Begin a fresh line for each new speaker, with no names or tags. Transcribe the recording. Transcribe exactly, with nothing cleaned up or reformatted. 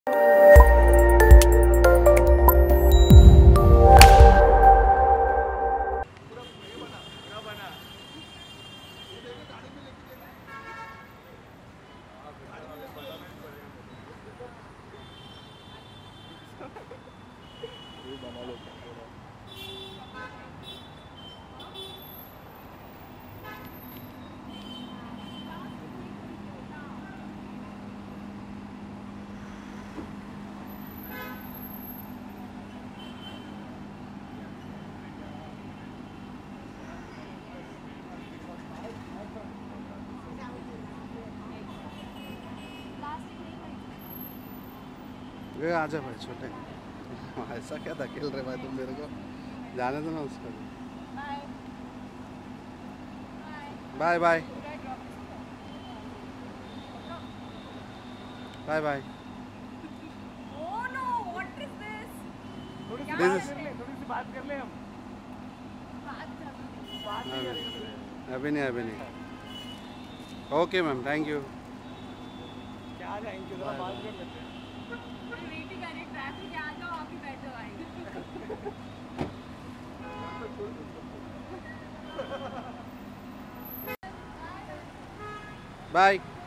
ये आजा भाई छोटे ऐसा क्या धकेल रहे भाई तुम मेरे को, जाने दो ना उसको। Bye bye bye bye.
Oh no, what is this?
थोड़ी सी
बात कर ले हम।
बात
अभी नहीं अभी नहीं। Okay ma'am, thank you.
क्या थैंक यू, जरा बात कर लेते हैं।
वेटिंग कर रही ट्रैफिक, आ जाओ आप ही बैठ जाओ आएंगे।
बाय।